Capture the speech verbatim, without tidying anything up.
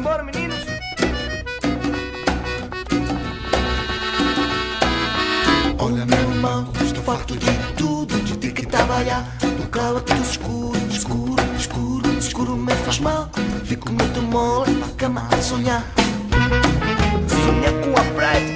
embora, meninos. Olha, meu irmão, estou farto de tudo, de ter que trabalhar no quarto escuro, escuro, escuro, escuro me faz mal. Fico muito mole na cama a sonhar. Sonhar com a praia.